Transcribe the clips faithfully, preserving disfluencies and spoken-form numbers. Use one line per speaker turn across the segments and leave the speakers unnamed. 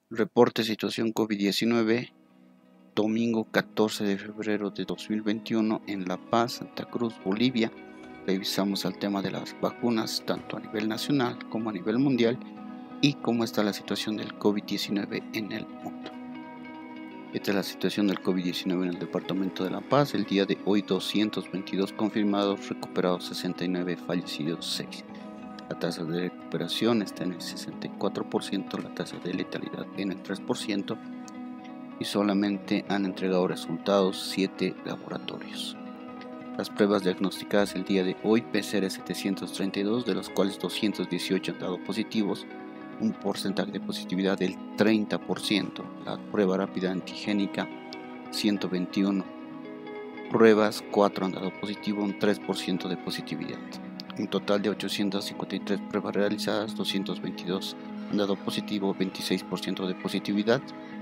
Reporte situación COVID diecinueve, domingo catorce de febrero de dos mil veintiuno en La Paz, Santa Cruz, Bolivia. Revisamos el tema de las vacunas tanto a nivel nacional como a nivel mundial y cómo está la situación del COVID diecinueve en el mundo. Esta es la situación del COVID diecinueve en el departamento de La Paz. El día de hoy doscientos veintidós confirmados, recuperados sesenta y nueve, fallecidos seis. La tasa de recuperación está en el sesenta y cuatro por ciento, la tasa de letalidad en el tres por ciento y solamente han entregado resultados siete laboratorios. Las pruebas diagnosticadas el día de hoy, P C R setecientos treinta y dos, de los cuales doscientos dieciocho han dado positivos, un porcentaje de positividad del treinta por ciento. La prueba rápida antigénica ciento veintiuno pruebas, cuatro han dado positivo, un tres por ciento de positividad. Un total de ochocientas cincuenta y tres pruebas realizadas, doscientos veintidós han dado positivo, veintiséis por ciento de positividad.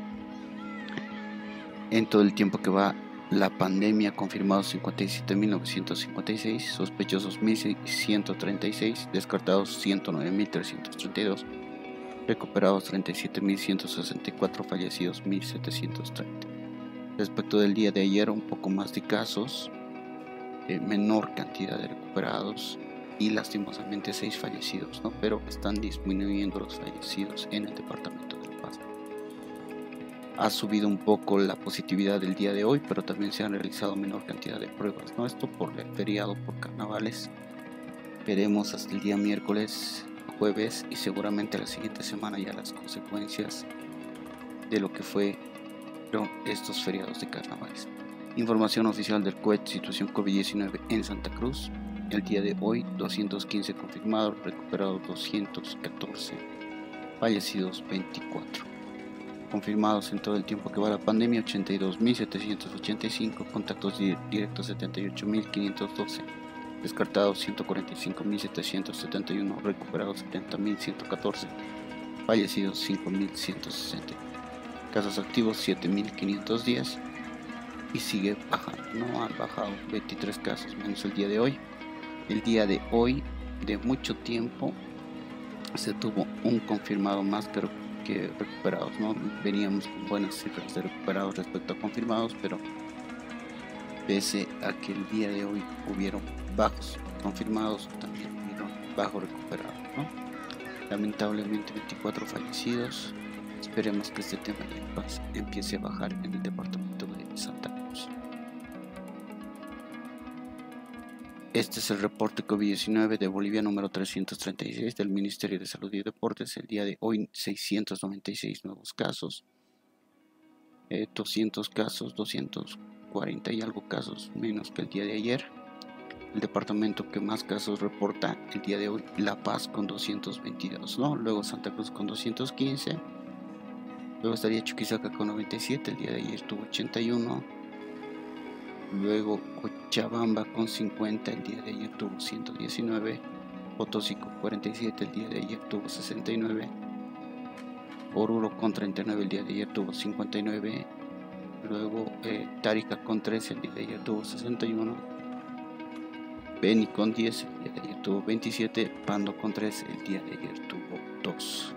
En todo el tiempo que va la pandemia, confirmados cincuenta y siete mil novecientos cincuenta y seis, sospechosos mil ciento treinta y seis, descartados ciento nueve mil trescientos treinta y dos, recuperados treinta y siete mil ciento sesenta y cuatro, fallecidos mil setecientos treinta. Respecto del día de ayer, un poco más de casos, eh, menor cantidad de recuperados y lastimosamente seis fallecidos, ¿no? Pero están disminuyendo los fallecidos en el departamento de La Paz. Ha subido un poco la positividad del día de hoy, pero también se han realizado menor cantidad de pruebas, ¿no? Esto por el feriado, por carnavales. Veremos hasta el día miércoles, jueves y seguramente la siguiente semana ya las consecuencias de lo que fue estos feriados de carnavales. Información oficial del C O E T, situación COVID diecinueve en Santa Cruz. El día de hoy doscientos quince confirmados, recuperados doscientos catorce, fallecidos veinticuatro. Confirmados en todo el tiempo que va la pandemia ochenta y dos mil setecientos ochenta y cinco, contactos directos setenta y ocho mil quinientos doce, descartados ciento cuarenta y cinco mil setecientos setenta y uno, recuperados setenta mil ciento catorce, fallecidos cinco mil ciento sesenta, casos activos siete mil quinientos diez y sigue bajando, no han bajado veintitrés casos menos el día de hoy. El día de hoy, de mucho tiempo, se tuvo un confirmado más que, que recuperados, ¿no? Veníamos con buenas cifras de recuperados respecto a confirmados, pero pese a que el día de hoy hubieron bajos confirmados, también hubieron bajos recuperados, ¿no? Lamentablemente veinticuatro fallecidos. Esperemos que este tema de empiece a bajar en el departamento de Santa Cruz. Este es el reporte COVID diecinueve de Bolivia número trescientos treinta y seis del Ministerio de Salud y Deportes. El día de hoy seiscientos noventa y seis nuevos casos, eh, doscientos casos, doscientos cuarenta y algo casos menos que el día de ayer. El departamento que más casos reporta el día de hoy, La Paz con doscientos veintidós, ¿no? Luego Santa Cruz con doscientos quince, luego estaría Chuquisaca con noventa y siete, el día de ayer tuvo ochenta y uno, luego Cochabamba con cincuenta, el día de ayer tuvo ciento diecinueve, Potosí con cuarenta y siete, el día de ayer tuvo sesenta y nueve, Oruro con treinta y nueve, el día de ayer tuvo cincuenta y nueve, luego eh, Tarija con trece, el día de ayer tuvo sesenta y uno, Beni con diez, el día de ayer tuvo veintisiete, Pando con trece, el día de ayer tuvo dos.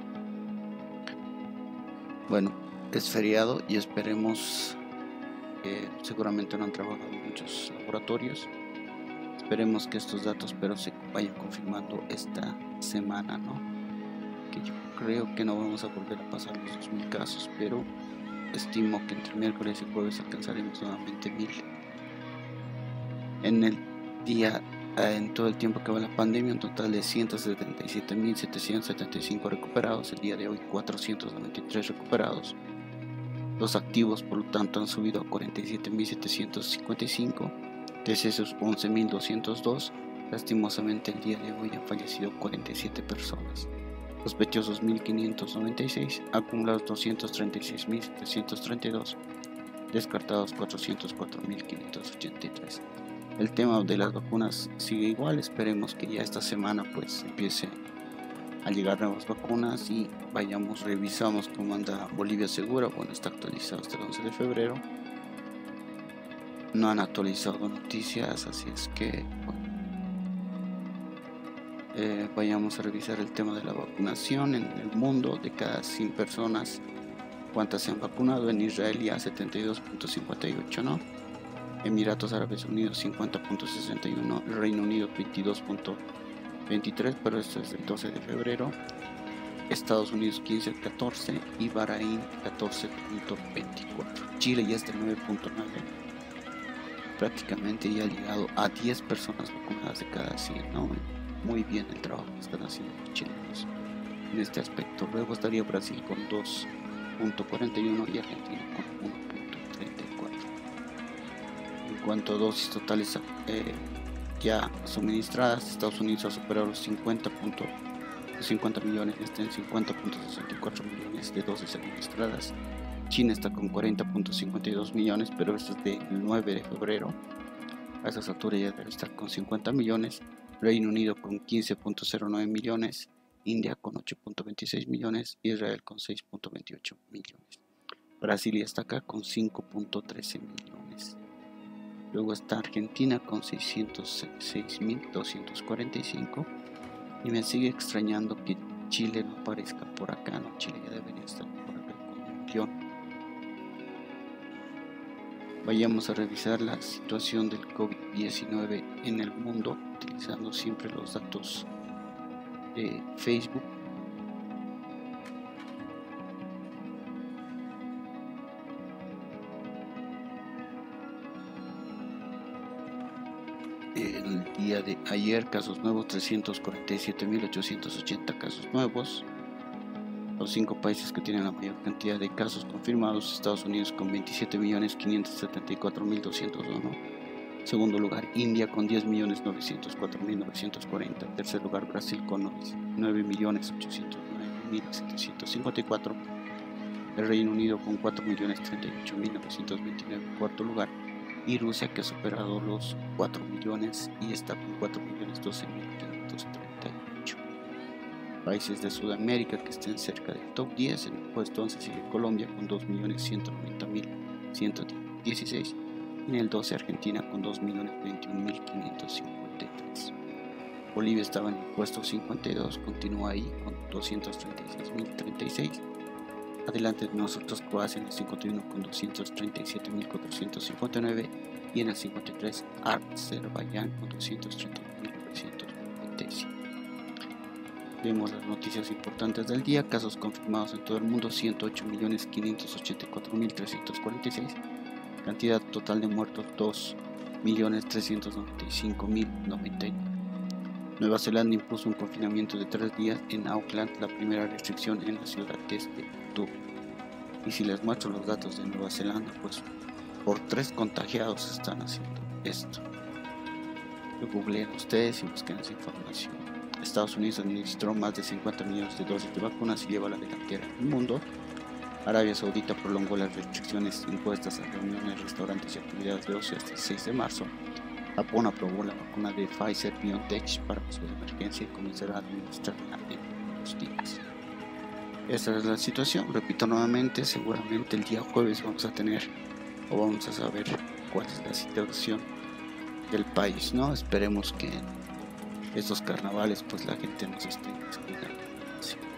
Bueno, es feriado y esperemos, eh, seguramente no han trabajado muchos laboratorios, esperemos que estos datos pero se vayan confirmando esta semana, ¿no? Que yo creo que no vamos a volver a pasar los dos mil casos, pero estimo que entre miércoles y jueves alcanzaremos nuevamente mil. En el día, en todo el tiempo que va la pandemia, un total de ciento setenta y siete mil setecientos setenta y cinco recuperados, el día de hoy cuatrocientos noventa y tres recuperados. Los activos, por lo tanto, han subido a cuarenta y siete mil setecientos cincuenta y cinco, decesos once mil doscientos dos, lastimosamente el día de hoy han fallecido cuarenta y siete personas, sospechosos mil quinientos noventa y seis, acumulados doscientos treinta y seis mil setecientos treinta y dos, descartados cuatrocientos cuatro mil quinientos ochenta y tres. El tema de las vacunas sigue igual, esperemos que ya esta semana pues empiece a llegar nuevas vacunas y vayamos, revisamos cómo anda Bolivia Segura. Bueno, está actualizado hasta el once de febrero, no han actualizado noticias, así es que bueno, Eh, vayamos a revisar el tema de la vacunación en el mundo. De cada cien personas, ¿cuántas se han vacunado? En Israel ya setenta y dos punto cincuenta y ocho, ¿no? Emiratos Árabes Unidos cincuenta punto sesenta y uno, el Reino Unido veintidós punto veintitrés, pero esto es del doce de febrero. Estados Unidos quince punto catorce y Bahrein catorce punto veinticuatro. Chile ya es de nueve punto nueve, prácticamente ya ha llegado a diez personas vacunadas de cada cien, ¿no? Muy bien el trabajo que están haciendo los chilenos en este aspecto. Luego estaría Brasil con dos punto cuarenta y uno y Argentina con uno punto treinta y cuatro. En cuanto a dosis totales eh, ya suministradas, Estados Unidos ha superado los cincuenta millones, está en cincuenta punto sesenta y cuatro millones de dosis administradas. China está con cuarenta punto cincuenta y dos millones, pero esto es del nueve de febrero. A esas alturas ya debe estar con cincuenta millones. Reino Unido con quince punto cero nueve millones, India con ocho punto veintiséis millones, Israel con seis punto veintiocho millones. Brasil ya está acá con cinco punto trece millones. Luego está Argentina con seiscientos seis mil doscientos cuarenta y cinco. Y me sigue extrañando que Chile no aparezca por acá, no, Chile ya debería estar por acá con un millón. Vayamos a revisar la situación del COVID diecinueve en el mundo, utilizando siempre los datos de Facebook. El día de ayer, casos nuevos trescientos cuarenta y siete mil ochocientos ochenta casos nuevos. Los cinco países que tienen la mayor cantidad de casos confirmados: Estados Unidos con veintisiete millones quinientos setenta y cuatro mil doscientos uno. Segundo lugar, India con diez millones novecientos cuatro mil novecientos cuarenta. Tercer lugar, Brasil con nueve millones ochocientos nueve mil setecientos cincuenta y cuatro. El Reino Unido con cuatro millones treinta y ocho mil novecientos veintinueve. Cuarto lugar, y Rusia, que ha superado los cuatro millones y está con cuatro millones doce mil quinientos treinta y ocho. Países de Sudamérica que estén cerca del top diez. En el puesto once sigue Colombia con dos millones ciento noventa mil ciento dieciséis. En el doce Argentina con dos millones veintiún mil quinientos cincuenta y tres. Bolivia estaba en el puesto cincuenta y dos, continúa ahí con doscientos treinta y seis mil treinta y seis. Adelante de nosotros Croacia en el cincuenta y uno con doscientos treinta y siete mil cuatrocientos cincuenta y nueve. Y en el cincuenta y tres Azerbaiyán con doscientos treinta y uno mil novecientos noventa y cinco. Vemos las noticias importantes del día. Casos confirmados en todo el mundo: ciento ocho millones quinientos ochenta y cuatro mil trescientos cuarenta y seis. Cantidad total de muertos: dos millones trescientos noventa y cinco mil noventa y nueve. Nueva Zelanda impuso un confinamiento de tres días en Auckland, la primera restricción en la ciudad desde octubre. Y si les muestro los datos de Nueva Zelanda, pues por tres contagiados están haciendo esto. Lo googleen ustedes y busquen esa información. Estados Unidos administró más de cincuenta millones de dosis de vacunas y lleva la delantera en el mundo. Arabia Saudita prolongó las restricciones impuestas a reuniones, restaurantes y actividades de ocio hasta el seis de marzo. Japón aprobó la vacuna de Pfizer-BioNTech para uso de emergencia y comenzará a administrarla en unos días. Esta es la situación. Repito nuevamente, seguramente el día jueves vamos a tener o vamos a saber cuál es la situación del país, ¿no? Esperemos que en estos carnavales pues la gente nos esté cuidando.